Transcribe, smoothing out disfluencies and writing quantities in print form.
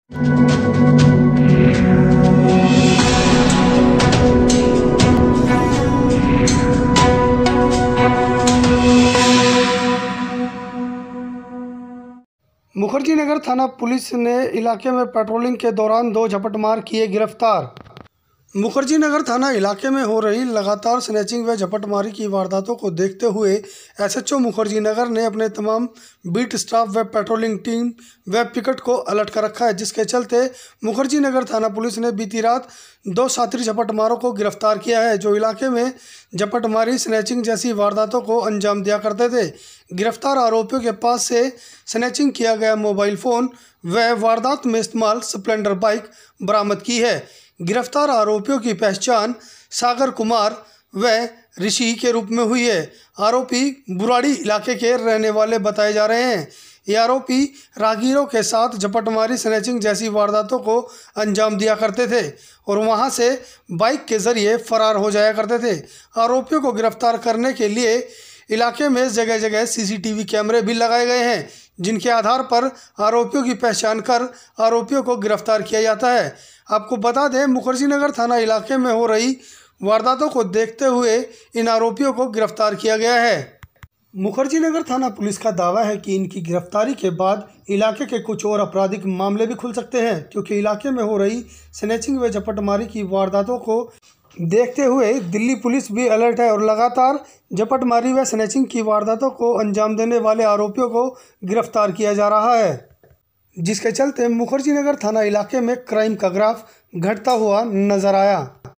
मुखर्जी नगर थाना पुलिस ने इलाके में पेट्रोलिंग के दौरान 2 झपटमार किए गिरफ्तार। मुखर्जी नगर थाना इलाके में हो रही लगातार स्नैचिंग व झपटमारी की वारदातों को देखते हुए एसएचओ मुखर्जी नगर ने अपने तमाम बीट स्टाफ व पेट्रोलिंग टीम व पिकेट को अलर्ट कर रखा है, जिसके चलते मुखर्जी नगर थाना पुलिस ने बीती रात 2 शातिर झपटमारों को गिरफ्तार किया है, जो इलाके में झपटमारी स्नैचिंग जैसी वारदातों को अंजाम दिया करते थे। गिरफ्तार आरोपियों के पास से स्नैचिंग किया गया मोबाइल फ़ोन व वारदात में इस्तेमाल स्प्लेंडर बाइक बरामद की है। गिरफ्तार आरोपियों की पहचान सागर कुमार व ऋषि के रूप में हुई है। आरोपी बुराड़ी इलाके के रहने वाले बताए जा रहे हैं। ये आरोपी राहगीरों के साथ झपटमारी स्नैचिंग जैसी वारदातों को अंजाम दिया करते थे और वहां से बाइक के जरिए फरार हो जाया करते थे। आरोपियों को गिरफ्तार करने के लिए इलाके में जगह जगह सीसीटीवी कैमरे भी लगाए गए हैं, जिनके आधार पर आरोपियों की पहचान कर आरोपियों को गिरफ्तार किया जाता है। आपको बता दें, मुखर्जी नगर थाना इलाके में हो रही वारदातों को देखते हुए इन आरोपियों को गिरफ्तार किया गया है। मुखर्जी नगर थाना पुलिस का दावा है कि इनकी गिरफ्तारी के बाद इलाके के कुछ और आपराधिक मामले भी खुल सकते हैं, क्योंकि इलाके में हो रही स्नैचिंग व झपटमारी की वारदातों को देखते हुए दिल्ली पुलिस भी अलर्ट है और लगातार झपटमारी व स्नैचिंग की वारदातों को अंजाम देने वाले आरोपियों को गिरफ्तार किया जा रहा है, जिसके चलते मुखर्जी नगर थाना इलाके में क्राइम का ग्राफ घटता हुआ नजर आया।